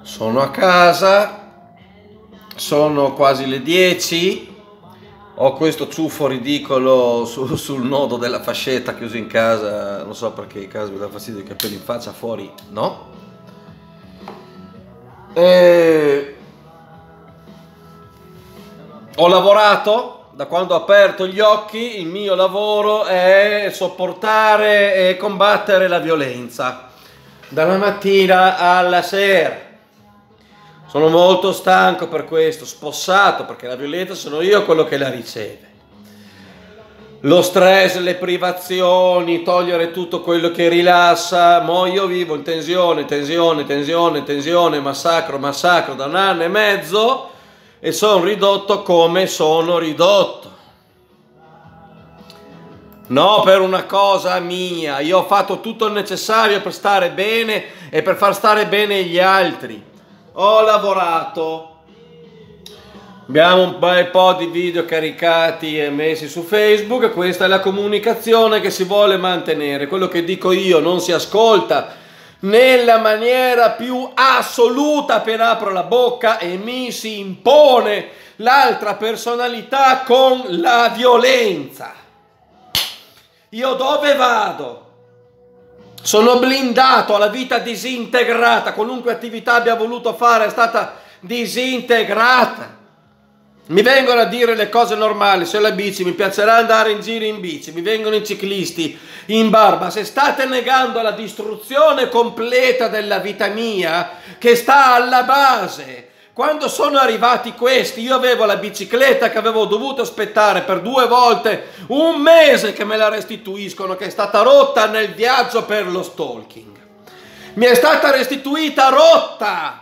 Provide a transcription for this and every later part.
Sono a casa, sono quasi le 10, ho questo ciuffo ridicolo sul nodo della fascetta chiuso in casa, non so perché in casa mi dà fastidio i capelli in faccia, fuori no. Ho lavorato, da quando ho aperto gli occhi il mio lavoro è sopportare e combattere la violenza, dalla mattina alla sera. Sono molto stanco per questo, spossato, perché la violenza sono io quello che la riceve. Lo stress, le privazioni, togliere tutto quello che rilassa, mo io vivo in tensione, massacro da 1 anno e mezzo e sono ridotto come sono ridotto. No, per una cosa mia, io ho fatto tutto il necessario per stare bene e per far stare bene gli altri. Ho lavorato, abbiamo un bel po' di video caricati e messi su Facebook, questa è la comunicazione che si vuole mantenere, quello che dico io non si ascolta nella maniera più assoluta appena apro la bocca e mi si impone l'altra personalità con la violenza. Io dove vado? Sono blindato alla vita disintegrata, qualunque attività abbia voluto fare è stata disintegrata. Mi vengono a dire le cose normali, se ho la bici, mi piacerà andare in giro in bici, mi vengono i ciclisti in barba. Se state negando la distruzione completa della vita mia, che sta alla base. Quando sono arrivati questi, io avevo la bicicletta che avevo dovuto aspettare per 2 volte 1 mese che me la restituiscono, che è stata rotta nel viaggio per lo stalking. Mi è stata restituita rotta.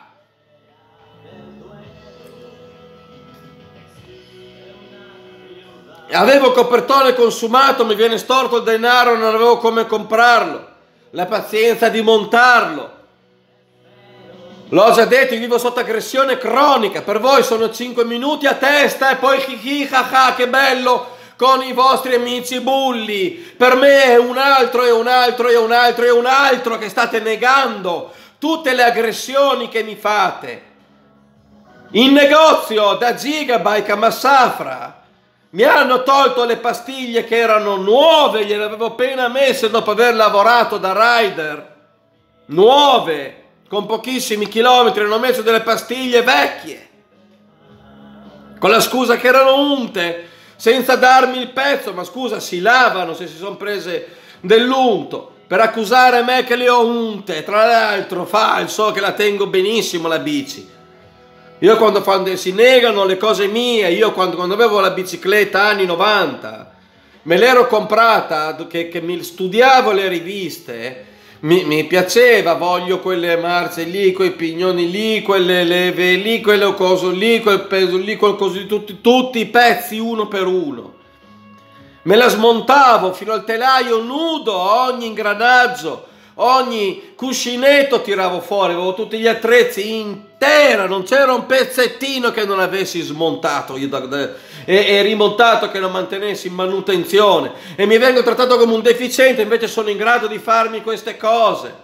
Avevo copertone consumato, mi viene storto il denaro, non avevo come comprarlo. La pazienza di montarlo. L'ho già detto, io vivo sotto aggressione cronica, per voi sono 5 minuti a testa e poi che bello con i vostri amici bulli. Per me è un altro che state negando tutte le aggressioni che mi fate. In negozio da Gigabyte a Massafra mi hanno tolto le pastiglie che erano nuove, gliele avevo appena messe dopo aver lavorato da rider, nuove, con pochissimi chilometri, hanno messo delle pastiglie vecchie, con la scusa che erano unte, senza darmi il pezzo, ma scusa, si lavano se si sono prese dell'unto, per accusare me che le ho unte, tra l'altro falso, che la tengo benissimo la bici. Io quando si negano le cose mie, io quando avevo la bicicletta anni 90, me l'ero comprata, che mi studiavo le riviste, mi piaceva, voglio quelle marce lì, quei pignoni lì, quelle leve lì, quello coso lì, quel peso lì, quel coso lì, tutti i pezzi uno per uno. Me la smontavo fino al telaio nudo, ogni ingranaggio, ogni cuscinetto tiravo fuori, avevo tutti gli attrezzi intera, non c'era un pezzettino che non avessi smontato e rimontato, che non mantenessi in manutenzione, e mi vengo trattato come un deficiente, invece sono in grado di farmi queste cose.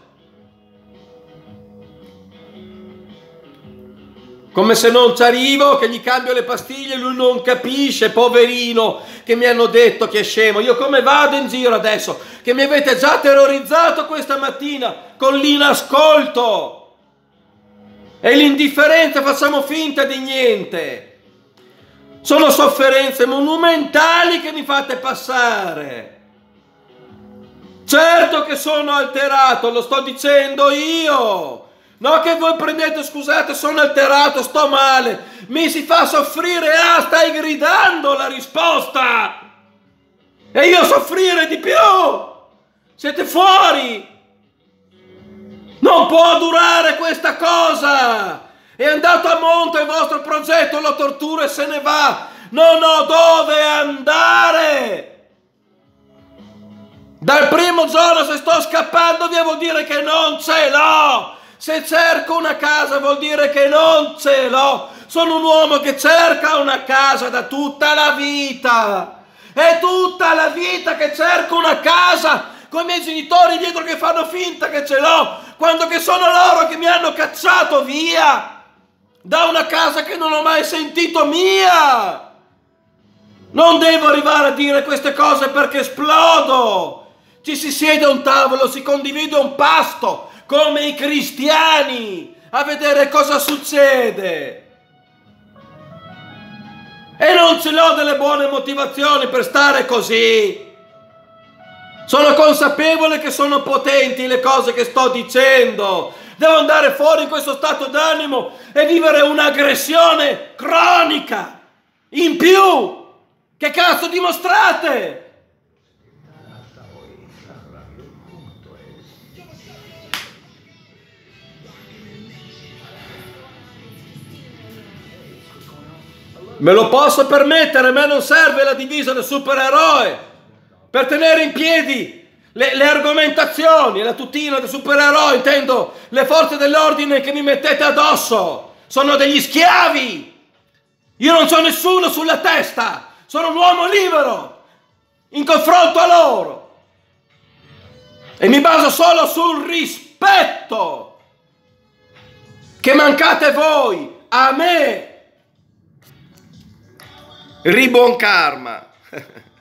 Come se non ci arrivo, che gli cambio le pastiglie, lui non capisce, poverino, che mi hanno detto che è scemo. Io come vado in giro adesso? Che mi avete già terrorizzato questa mattina con l'inascolto e l'indifferenza, facciamo finta di niente. Sono sofferenze monumentali che mi fate passare. Certo che sono alterato, lo sto dicendo io. No che voi prendete, scusate, sono alterato, sto male, mi si fa soffrire, stai gridando la risposta! E io soffrire di più! Siete fuori! Non può durare questa cosa! È andato a monte il vostro progetto, lo tortura e se ne va! Non ho dove andare! Dal primo giorno, se sto scappando via, vuol dire che non ce l'ho! Se cerco una casa vuol dire che non ce l'ho. Sono un uomo che cerca una casa da tutta la vita. È tutta la vita che cerco una casa con i miei genitori dietro che fanno finta che ce l'ho, quando che sono loro che mi hanno cacciato via da una casa che non ho mai sentito mia. Non devo arrivare a dire queste cose perché esplodo. Ci si siede a un tavolo, si condivide un pasto, come i cristiani, a vedere cosa succede. E non ce l'ho delle buone motivazioni per stare così. Sono consapevole che sono potenti le cose che sto dicendo. Devo andare fuori in questo stato d'animo e vivere un'aggressione cronica. In più, che cazzo dimostrate? Me lo posso permettere, a me non serve la divisa del supereroe per tenere in piedi le argomentazioni, la tutina del supereroe, intendo le forze dell'ordine che mi mettete addosso. Sono degli schiavi. Io non ho nessuno sulla testa, sono un uomo libero in confronto a loro e mi baso solo sul rispetto che mancate voi a me. Ribuon karma.